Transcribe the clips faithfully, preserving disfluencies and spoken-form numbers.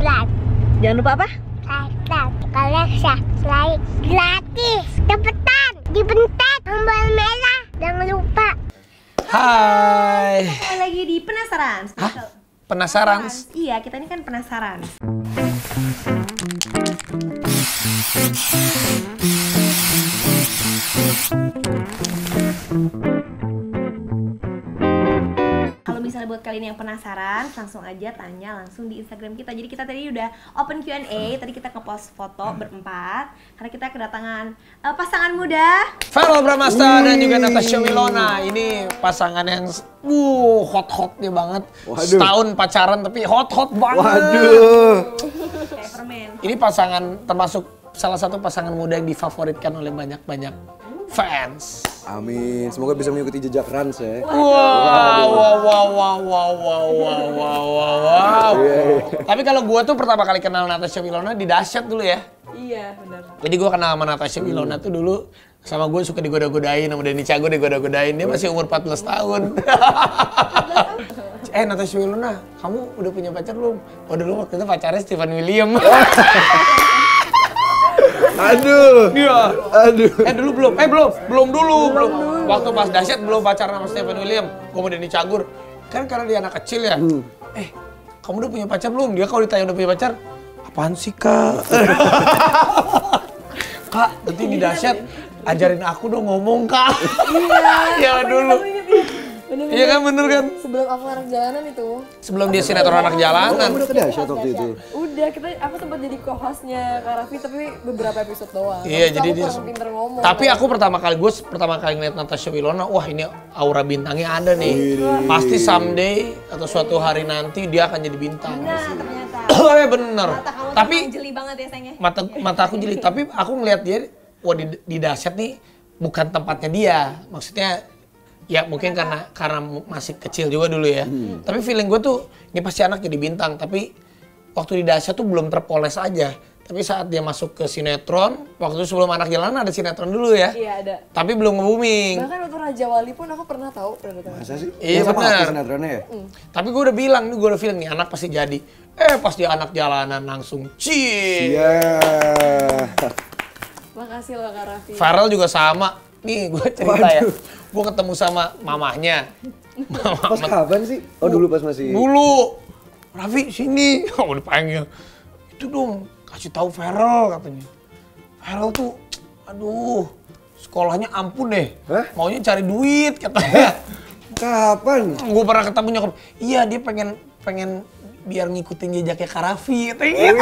subscribe. Jangan lupa apa? Subscribe. Kalian subscribe gratis. Cepetan. Dibentak tombol merah. Jangan lupa. Hai. Kita lagi di penasaran. Hah? Penasaran? Iya, kita ini kan penasaran. Kalau misalnya buat kalian yang penasaran, langsung aja tanya langsung di Instagram kita. Jadi kita tadi udah open Q and A, tadi kita ngepost foto berempat karena kita kedatangan uh, pasangan muda. Farel Bramasta dan juga Natasha Wilona. Ini pasangan yang uh, hot-hotnya banget. Waduh. Setahun pacaran tapi hot-hot banget. Waduh. Kayak permen. Ini pasangan termasuk salah satu pasangan muda yang difavoritkan oleh banyak-banyak fans. Amin. Semoga bisa mengikuti jejak Rans ya. Wow, wow, wow, wow, wow, wow, wow, wow, wow. Tapi kalau gua tuh pertama kali kenal Natasha Wilona di Dahsyat dulu ya. Iya, benar. Jadi gua kenal sama Natasha Wilona tuh dulu sama gue suka digoda-godain sama Denny Cago, digoda-godain. Dia masih umur empat belas tahun. Eh Natasha Wilona, kamu udah punya pacar belum? Oh dulu waktu itu pacarnya Stephen William. Aduh. Iya. Aduh. Eh dulu belum, eh belum, belum dulu, belum. Waktu pas Dahsyat belum pacaran sama Stephen William. Gue mau Denny Cagur. Kan karena dia anak kecil ya. Hmm. Eh, kamu udah punya pacar belum? Dia kalau ditanya udah punya pacar, apaan sih kak? Kak, nanti di Dahsyat ajarin aku dong ngomong kak. Iya. Ya dulu. Bener-bener. Iya kan bener kan? Sebelum aku anak jalanan itu. Sebelum dia sinetron anak Kamu jalanan. udah ke Dahsyat waktu itu? Udah, kita aku sempat jadi co-hostnya Kak Raffi tapi beberapa episode doang. Iya, Habis itu jadi aku dia. kurang pinter ngomong. Tapi aku pertama kali gue pertama kali ngeliat Natasha Wilona, wah ini aura bintangnya ada nih. Pasti someday atau suatu hari nanti dia akan jadi bintang. Nah, ternyata. Oh ya bener. Mata kamu Tapi tapi jeli banget ya sayangnya. mata mata aku jeli. Tapi aku ngeliat dia, wah di, di Dahsyat nih bukan tempatnya dia. Maksudnya ya mungkin karena karena masih kecil juga dulu ya. Hmm. Tapi feeling gue tuh ini pasti anak jadi bintang. Tapi waktu di Dahsyat tuh belum terpoles aja. Tapi saat dia masuk ke sinetron, waktu sebelum Anak Jalanan ada sinetron dulu ya. Iya ada. Tapi belum nge-booming. Bahkan waktu Raja Wali pun aku pernah tahu. Pernah tahu. Masa sih? Iya, Yang sama benar. aku sinetronnya ya? Tapi gue udah bilang, nih gue udah feeling nih anak pasti jadi. Eh pas dia Anak Jalanan langsung cie. Iya. Makasih loh Kak Raffi. Farel juga sama. Nih gue cerita ya. Gue ketemu sama mamahnya. Pas kapan sih? Oh dulu pas masih... Dulu. Raffi sini. Oh dipanggil. Itu dong kasih tahu Farel katanya. Farel tuh aduh sekolahnya ampun deh. Hah? Maunya cari duit katanya. Kapan? Gue pernah ketemu nyokap. Iya dia pengen pengen biar ngikutin jejaknya Kak Raffi katanya gitu.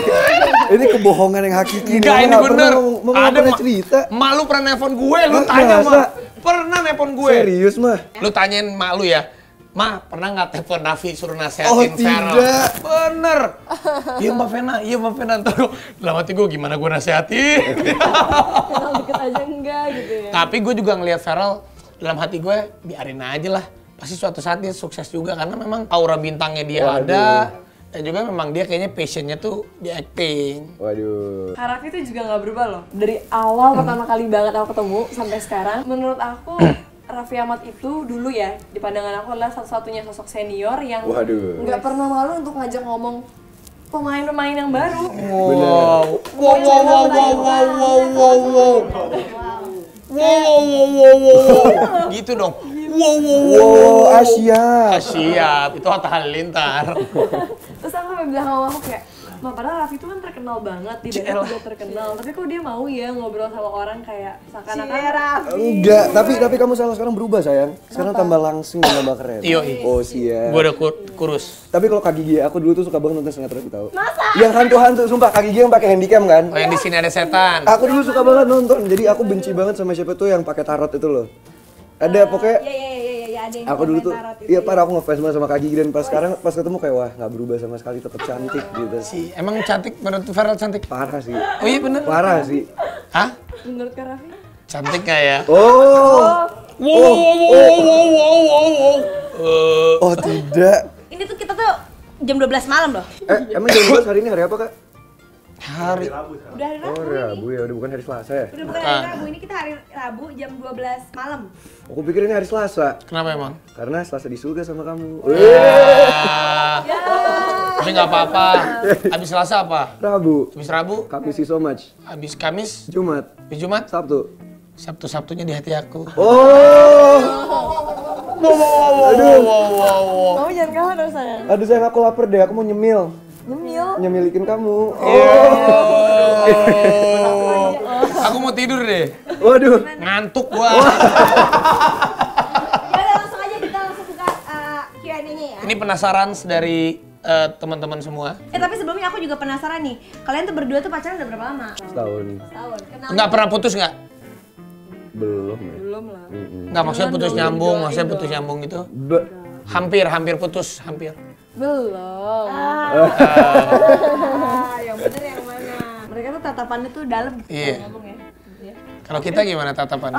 Ini kebohongan yang hakiki. Enggak, Mama ini nggak bener. Pernah, mama nggak pernah cerita. Mak lu pernah nelpon gue, lu Hah, tanya masa? mak. Pernah nelpon gue. Serius mah? Lu tanyain mak lu ya. Ma, pernah nggak telepon Raffi suruh Oh nasehatin Farel? tidak. Bener. Iya Mbak Vena, iya Mbak Vena. Ntar gue, dalam hati gue gimana gue nasehatin. Kenal deket aja enggak gitu ya. Tapi gue juga ngelihat Farel, dalam hati gue biarin aja lah. Pasti suatu saat dia sukses juga karena memang aura bintangnya dia Waduh. ada. Dan juga memang dia kayaknya passionnya tuh di acting. Waduh. Kak Raffi itu juga nggak berubah loh. Dari awal pertama kali banget aku ketemu sampai sekarang, menurut aku Raffi Ahmad itu dulu ya di pandangan aku adalah satu-satunya sosok senior yang Waduh. nggak pernah malu untuk ngajak ngomong pemain-pemain yang baru. Wow. Wow, wow, wow, wow, wow, wow, wow, wow. Wow, wow, wow, wow, wow. Gitu dong. Wow, wow, wow. Wow, Asia. Ah, siap, itu Atta Halilintar. Terus aku sampai bilang sama aku kayak, Ma, padahal Raffi itu kan terkenal banget, di daerah juga terkenal. Tapi kok dia mau ya ngobrol sama orang kayak seakan-akan Enggak, tapi tapi kamu salah sekarang berubah sayang. Sekarang tambah langsing dan tambah keren. Iyo, Oh siap. gue udah kur- kurus. Tapi kalau Kak Gigi, aku dulu tuh suka banget nonton sinetron itu tahu. Masa? Yang hantu-hantu, sumpah Kak Gigi yang pakai handycam kan? Oh yang di sini ada setan. Aku dulu suka banget nonton. Jadi aku benci banget sama siapa tuh yang pakai tarot itu loh. Ada pokoknya. Iya iya iya iya ada yang Aku dulu tuh, tarot itu. iya parah aku ngefans banget sama Kak Gigi dan pas sekarang pas ketemu kayak wah nggak berubah sama sekali, tetap cantik gitu. Si, emang cantik menurut Farel cantik? Parah sih. Oh iya bener. Parah sih. Hah? menurut Kak Raffi. Cantik nggak ya? Oh. Wow, wow, wow, wow, wow, wow, wow. Eh, Oh tidak. Ini tuh kita tuh jam dua belas malam loh. Eh emang jam dua belas hari ini hari apa Kak? hari. Udah hari Rabu Oh ini. Rabu ya, udah bukan hari Selasa ya? Udah bukan hari Rabu, ini kita hari Rabu jam dua belas malam. Aku pikir ini hari Selasa. Kenapa emang? Karena Selasa di surga sama kamu. Ah, Tapi nggak apa-apa. Habis Selasa apa? Rabu. Habis Rabu? Kamis so much. Habis Kamis? Jumat. Habis Jumat? Sabtu. Sabtu-Sabtunya di hati aku. Oh. Wow, wow, wow, wow, wow, wow. Kamu jangan kalah dong sayang. Aduh sayang, aku lapar deh, aku mau nyemil. Nyemil. Nyemilikin kamu. Oh. Aku mau tidur deh. Waduh. Ngantuk gua. Ya udah langsung aja kita langsung buka uh, Q and A-nya ya. Ini penasaran dari eh, teman-teman semua. Eh tapi sebelumnya aku juga penasaran nih. Kalian tuh berdua tuh pacaran udah berapa lama? Setahun. Tahun. Kenal. Nggak pernah putus nggak? Belum ya. Belum lah. Nggak, maksudnya Jangan putus dong, nyambung, didoain maksudnya dong. putus nyambung gitu. Be- Hampir, hampir putus, hampir. Belum. Ah, yang bener yang mana? Mereka tuh tatapannya tuh dalam gitu Iya. kalau ngomong ya. Iya. Kalau kita gimana tatapannya?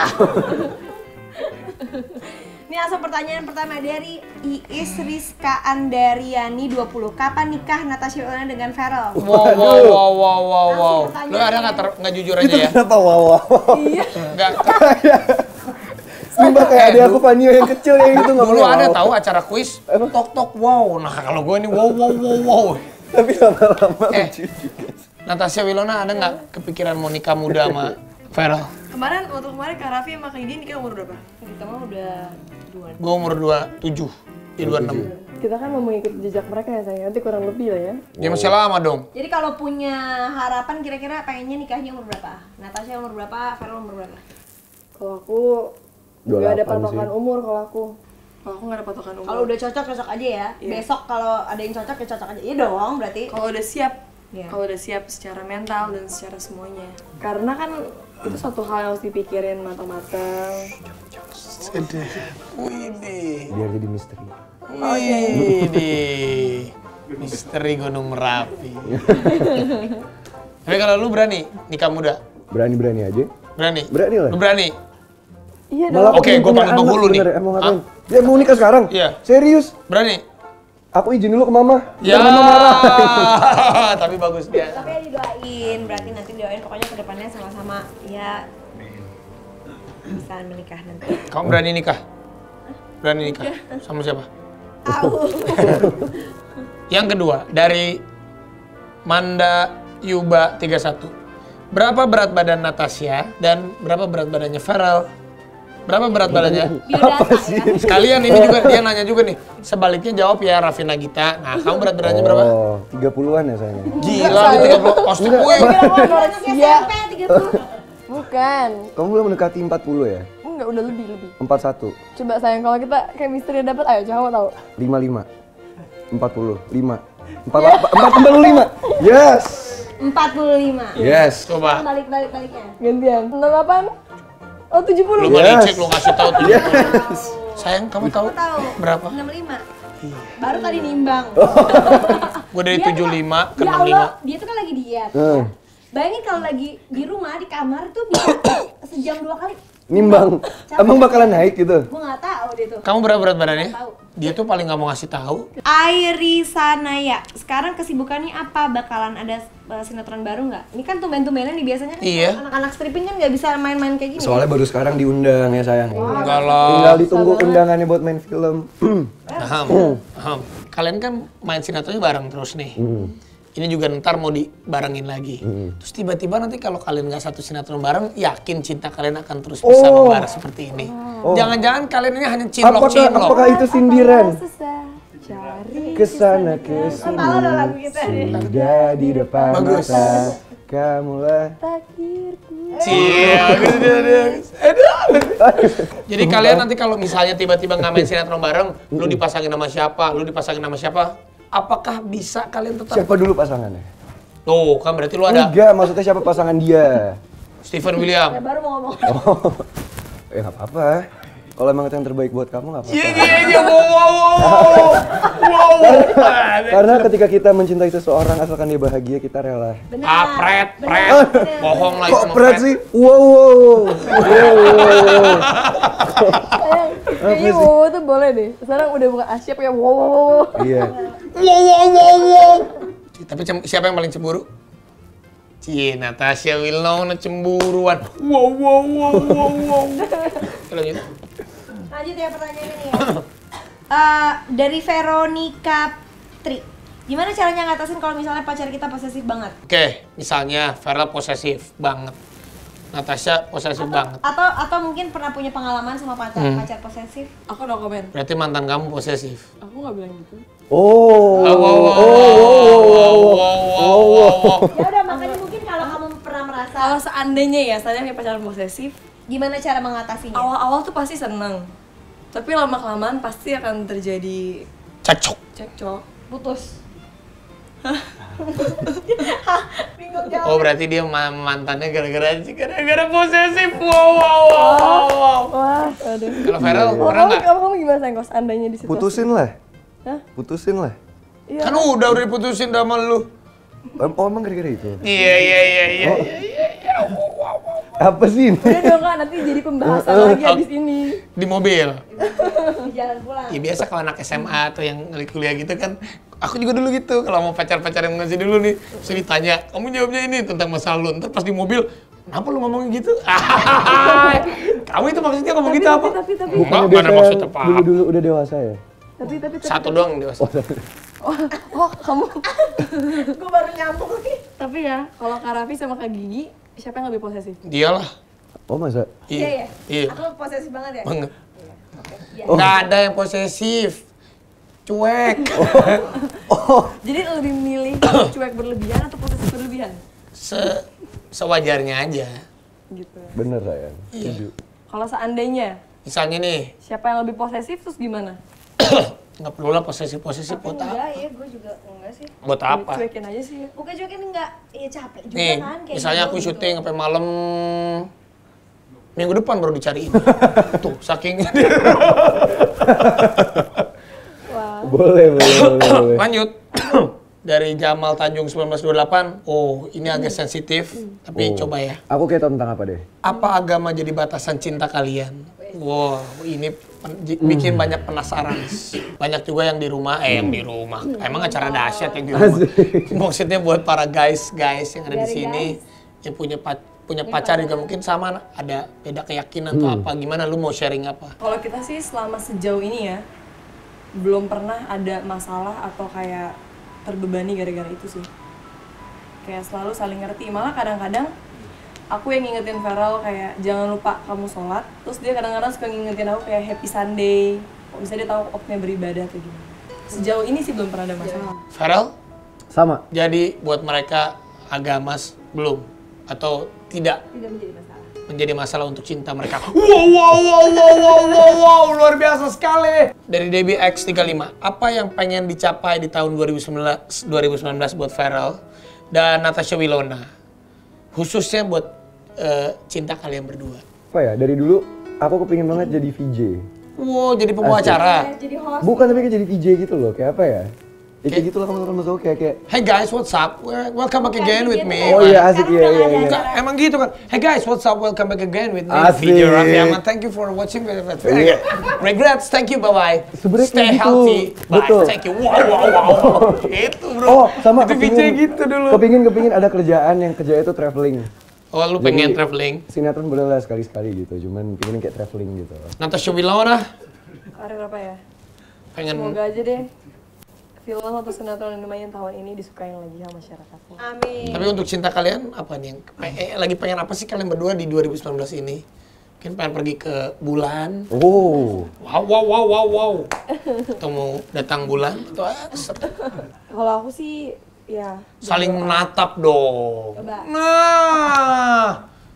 Ini langsung pertanyaan pertama dari Iis Rizka Andariani dua puluh. Kapan nikah Natasha Wilona dengan Feral? Wow, wow, wow, wow, wow, wow. Langsung Lu ada nggak ter- nggak jujur aja Itu ya? kenapa wow wow? Iya. Nggak. Sumpah kayak Eh, adik dulu- aku Fanio yang kecil yang itu nggak Dulu boleh ada wow. tahu acara kuis, tok tok wow. Nah kalau gue ini wow wow wow wow. Tapi lama-lama Eh. lucu juga. Natasha Wilona ada nggak kepikiran mau nikah muda sama Feral? Kemarin waktu kemarin Kak Raffi sama Kak Gini nikah umur berapa? Kita mah udah dua. Gue umur dua puluh tujuh, ya dua puluh enam. Kita kan mau mengikuti jejak mereka ya sayang. Nanti kurang lebih lah ya. Ya masih lama dong. Jadi kalau punya harapan kira-kira pengennya nikahnya umur berapa? Natasha umur berapa? Feral umur berapa? Kalau aku dua puluh nggak ada delapan patokan sih. umur kalau aku. Kalau aku nggak ada patokan umur. Kalau udah cocok cocok aja ya. Iya. Besok kalau ada yang cocok ya cocok aja. Iya dong berarti. Kalau udah siap, Iya. kalau udah siap secara mental dan secara semuanya. Karena kan itu satu hal yang harus dipikirin matang-matang. Sedih. Widih. Biar jadi misteri. Widih. Misteri Gunung Merapi. Tapi kalau lu berani nikah muda? Berani-berani aja. Berani? Berani lah. Lu berani? Iya Malah dong. Oke, pengen gua punya panggil anak penghulu nih. sebenarnya. Emang Hah? ngapain? Ya mau nikah sekarang? Iya. Serius? Berani? Aku izin dulu ke mama. Ya. Biar mama marah. Tapi bagus dia. Tapi ya didoain, berarti nanti doain pokoknya kedepannya sama-sama ya bisa menikah nanti. Kamu berani nikah? Berani nikah? Sama siapa? Tahu. Yang kedua, dari Manda Yuba tiga puluh satu. Berapa berat badan Natasha dan berapa berat badannya Feral? Berapa berat badannya? Biodata ya. Sekalian ini juga dia nanya juga nih. Sebaliknya jawab ya Raffi Nagita. Nah, kamu berat badannya berapa? Oh, tiga puluhan ya sayangnya. Gila, di tiga puluh. Kostum gue. Anak S M P tiga puluh. Bukan. Kamu belum mendekati empat puluh ya? Enggak, udah lebih lebih. empat puluh satu. Coba sayang kalau kita chemistry dapat, ayo coba tahu. lima puluh lima. empat puluh lima. empat puluh lima. Yes. empat puluh lima. Yes. Coba. Balik-balik baliknya. Gantian. enam puluh delapan. Oh, tujuh puluh. Lu mau Yes. dicek, lu kasih tahu tuh. Sayang, kamu tahu Aku tahu. berapa? enam puluh lima. Baru tadi nimbang. Gue dari Dia tujuh puluh lima tuh- ke Ya enam puluh lima. Allah, dia tuh kan lagi diet. Hmm. Bayangin kalau lagi di rumah di kamar tuh bisa sejam dua kali. Nimbang. Emang bakalan naik gitu? Gue nggak tahu dia tuh. Kamu berapa berat badannya? Tahu. Dia tuh paling nggak mau ngasih tahu. Airi Sanaya, sekarang kesibukannya apa? Bakalan ada uh, sinetron baru nggak? Ini kan tumben-tumbenan nih biasanya kan Iya. anak-anak stripping kan nggak bisa main-main kayak gini. Soalnya baru sekarang diundang ya sayang. Enggak lah. Tinggal ditunggu undangannya buat main film. Paham, paham. Kalian kan main sinetronnya bareng terus nih. Ini juga ntar mau dibarengin lagi. Terus tiba-tiba nanti kalau kalian nggak satu sinetron bareng, yakin cinta kalian akan terus bisa Oh. membara seperti ini. Jangan-jangan kalian ini hanya cinlok Apakah, cinlok. apakah itu sindiran? Susah cari. Kesana kesini Tahu dong lagu kita. sudah di depan Bagus. mata kamulah. Takdirku. Cie, bagus, bagus. Aduh. Jadi kalian nanti kalau misalnya tiba-tiba nggak main sinetron bareng, lu dipasangin sama siapa, lu dipasangin sama siapa, apakah bisa kalian tetap? Siapa dulu pasangannya? Tuh, kan berarti lu ada Enggak, maksudnya siapa pasangan dia? Stephen William. Ya baru mau ngomong. Oh, ya nggak apa-apa. Kalau emang itu yang terbaik buat kamu nggak Iya, apa-apa. iya, iya, wow, wow, wow, wow, wow. Karena ketika kita mencintai seseorang asalkan dia bahagia, kita rela. Ah, pret, pret, bohong lagi Kok sama berat sih? Wow, wow, wow. Sayang, kayaknya wow tuh boleh deh. Sekarang udah bukan asyap ya wow wow wow. Iya. Wow, wow, wow, wow. Tapi cem- siapa yang paling cemburu? Cie, Natasha Wilona cemburuan. Wow, wow, wow, wow, wow. Lanjut. Lanjut ya pertanyaannya nih ya. Eh, dari Veronica Tri. Gimana caranya ngatasin kalau misalnya pacar kita posesif banget? Oke, misalnya Farel posesif banget. Natasha posesif Atau, banget. atau atau mungkin pernah punya pengalaman sama pacar Hmm. pacar posesif? Aku no komen. Berarti mantan kamu posesif. Aku nggak bilang gitu. Oh. Oh, wow, wow, wow, wow, wow, wow. Ya udah, makanya mungkin kalau kamu pernah merasa Kalau seandainya ya, saya punya pacar posesif, gimana cara mengatasinya? awal-awal tuh pasti seneng. Tapi lama-kelamaan pasti akan terjadi Cocok. cekcok. Putus. Bingung jawab. Oh, berarti dia ma- mantannya gara-gara gara-gara posesif. Wow, wow, wow, wow. Wah, aduh. Kalau Farel Oh, pernah kamu, nggak? kamu, kamu gimana sayang kalau seandainya di situasi? Putusin lah. Hah? Putusin lah. Iya. Kan udah udah diputusin sama lu. Oh, emang gara-gara itu? Iya, iya, iya, iya. Oh. Apa sih ini? Udah dong Kak, nanti jadi pembahasan lagi abis ini. Di mobil. Di jalan pulang. Ya biasa kalau anak S M A atau yang lagi kuliah gitu kan, aku juga dulu gitu. Kalau mau pacar-pacar yang masih dulu nih, terus ditanya, kamu jawabnya ini tentang masa lalu. Ntar pas di mobil, kenapa lu ngomongin gitu? Kamu itu maksudnya ngomong gitu apa? tapi, tapi. Enggak, Bukannya nggak ada biasa maksud yang apa. dulu-dulu udah dewasa ya? Tapi, tapi, tapi. Satu doang yang dewasa. Oh, oh kamu. Gue baru nyambung nih. Tapi ya, kalau Kak Raffi sama Kak Gigi, siapa yang lebih posesif? Dialah. Oh, masa? Iya ya. Iya. Aku posesif banget ya. Banget. Iya. Nggak ada yang posesif. Cuek. Jadi lebih milih cuek berlebihan atau posesif berlebihan? Se sewajarnya aja. Gitu. Bener, sayang. Iya. Setuju. Kalau seandainya, Misalnya nih, siapa yang lebih posesif terus gimana? nggak perlu lah posesif-posesif Tapi buat enggak apa? ya, gue juga enggak sih. Buat apa? Cuekin aja sih. Bukan cuekin enggak, ya capek juga Nih, kan. Kayak misalnya gitu, aku gitu. syuting sampai malam minggu depan baru dicariin. Tuh, saking Boleh, boleh, boleh, boleh. lanjut. Dari Jamal Tanjung seribu sembilan ratus dua puluh delapan. Oh, ini agak sensitif, tapi Oh. coba ya. Aku kayak tahu tentang apa deh? Apa agama jadi batasan cinta kalian? Wow, ini pen- j- bikin banyak penasaran. Banyak juga yang di rumah, eh yang di rumah. Emang acara dahsyat yang di rumah. Maksudnya buat para guys, guys yang ada di Dari sini, yang punya pa- punya pacar juga mungkin sama, ada beda keyakinan atau apa. Gimana lu mau sharing apa? Kalau kita sih selama sejauh ini ya, belum pernah ada masalah atau kayak terbebani gara-gara itu sih. Kayak selalu saling ngerti. Malah kadang-kadang aku yang ngingetin Farel kayak jangan lupa kamu sholat. Terus dia kadang-kadang suka ngingetin aku kayak happy Sunday. Kok bisa dia tahu waktunya beribadah atau gimana. Sejauh ini sih belum pernah ada masalah. Farel, Sama. jadi buat mereka agamas belum atau tidak Tidak menjadi masalah. menjadi masalah untuk cinta mereka. Wow, wow, wow, wow, wow, wow, wow, luar biasa sekali. Dari Debbie X tiga puluh lima, apa yang pengen dicapai di tahun dua ribu sembilan belas buat Farel dan Natasha Wilona? Khususnya buat eh, cinta kalian berdua. Apa ya, dari dulu aku kepingin banget jadi V J. Wow, jadi pembawa Asik. acara. Jadi host. Bukan, tapi kayak jadi V J gitu loh, kayak apa ya? Ya kayak gitu lah kamu kan masuk kayak kayak Hey guys, what's up? Well, Welcome back again with me. Oh iya, asik, Sekarang iya, udah iya, nggak ada iya. acara. Emang gitu kan? Hey guys, what's up? Welcome back again with me. Asik. Video Raffi Ahmad. Thank you for watching. Iya. Regrets, thank you, bye-bye. Sebenarnya Stay kayak gitu. healthy. Bye. Betul. Thank you. Wow, wow, wow. Itu bro. Oh, sama Itu V J gitu dulu. Kepingin kepingin ada kerjaan yang kerja itu traveling. Oh, lu Jadi, pengen traveling? Sinetron boleh lah sekali-sekali gitu, cuman pengen kayak traveling gitu. Natasha Wilona Karir apa ya? pengen Semoga aja deh film atau sinetron yang lumayan tahun ini disukain lagi sama masyarakat. Amin. Tapi untuk cinta kalian apa nih yang pe- eh, lagi pengen apa sih kalian berdua di dua ribu sembilan belas ini? Mungkin pengen pergi ke bulan. Oh, Wow, wow, wow, wow, wow. Atau mau datang bulan atau ah, ser- Kalau aku sih ya saling menatap dong. Coba. Nah.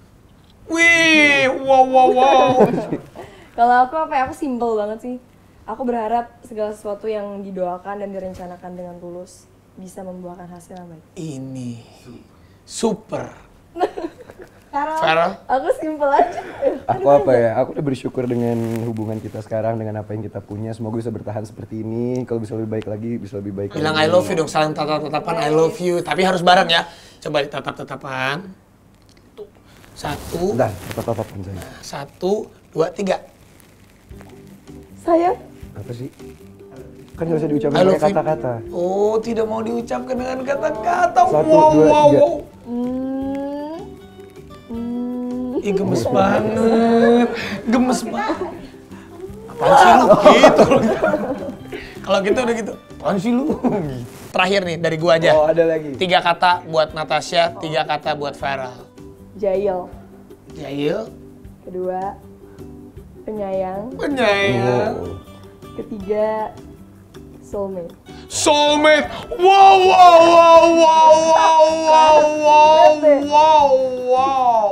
Wih, wow, wow, wow. kalau aku apa ya, aku simple banget sih. Aku berharap segala sesuatu yang didoakan dan direncanakan dengan tulus bisa membuahkan hasil yang baik. Ini super. Farel. Farel, Aku simple aja. aku apa ya? Aku udah bersyukur dengan hubungan kita sekarang, dengan apa yang kita punya. Semoga bisa bertahan seperti ini. Kalau bisa lebih baik lagi, bisa lebih baik bilang lagi. I love you dong, saling tatap-tatapan I love you. Tapi harus bareng ya. Coba ditatap-tatapan. Tuh. Satu, Bentar, tatap-tatapan saya. satu, dua, tiga. Sayang. Apa sih? Kan nggak usah diucapin I love pakai you. kata-kata. Oh, tidak mau diucapkan dengan kata-kata. Satu, Wow, dua, wow, tiga. wow. Hmm. Hmm. Ih, gemes banget. Gemes banget. Apaan sih lu? Gitu. Kalau gitu udah gitu. Apaan sih lu? Gitu. Terakhir nih dari gua aja. Oh, ada lagi. Tiga kata buat Natasha, tiga kata buat Farel. Jahil. Jahil. Kedua, penyayang. Penyayang. Ketiga, soulmate. Soulmate. Wow, wow, wow, wow, wow, wow, wow, wow, wow.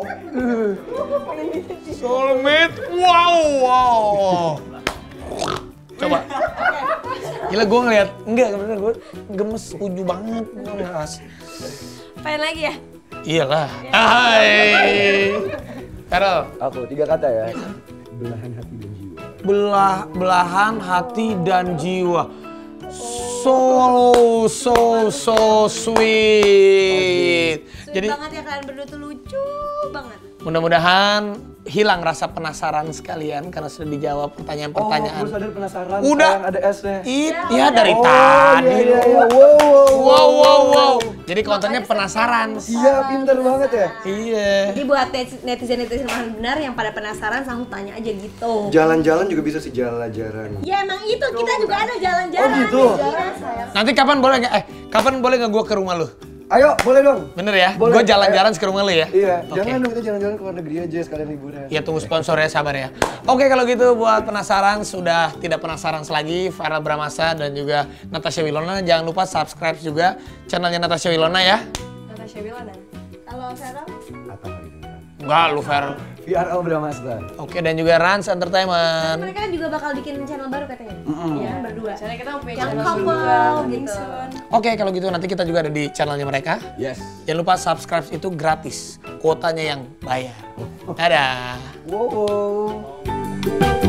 Soulmate. Wow, wow. Coba. Gila gue ngeliat, enggak bener gue gemes, uju banget. Pengen lagi ya? Iyalah. Hai. Farel. Aku tiga kata ya. Belahan hati dan jiwa. Belah, belahan hati dan jiwa. So, so, so sweet. Sweet Jadi banget ya kalian berdua tuh lucu banget. mudah-mudahan hilang rasa penasaran sekalian karena sudah dijawab pertanyaan-pertanyaan. Oh, gue sadar penasaran. Udah. Sekarang ada S-nya. It, ya dari Oh, tadi. iya, iya, iya. Wow, wow, Wow, wow, wow. Jadi kontennya penasaran. Iya, pinter banget ya. Iya. Jadi buat netizen-netizen yang benar yang pada penasaran langsung tanya aja gitu. Jalan-jalan juga bisa sih, jalan-jalan. Ya emang itu kita juga ada jalan-jalan. Oh, gitu? Nanti kapan boleh nggak? Eh, kapan boleh nggak gue ke rumah lu? Ayo, boleh dong. Bener ya? Boleh. Gue jalan-jalan ke rumah lu ya? Iya, Oke. jangan dong kita jalan-jalan ke luar negeri aja sekalian liburan. Ya tunggu sponsornya, sabar ya. Oke kalau gitu buat penasaran sudah tidak penasaran lagi Farel Bramasa dan juga Natasha Wilona, jangan lupa subscribe juga channelnya Natasha Wilona ya. Natasha Wilona. Kalau Farel? Apa hari ini? Enggak lu Farel. V R L Bramasta. Oke dan juga Rans Entertainment. Mereka juga bakal bikin channel baru katanya. Iya, berdua. Soalnya kita mau punya Yang channel couple juga, gitu. soon. Oke kalau gitu nanti kita juga ada di channelnya mereka. Yes. Jangan lupa subscribe itu gratis, kuotanya yang bayar. Dadah. Wow.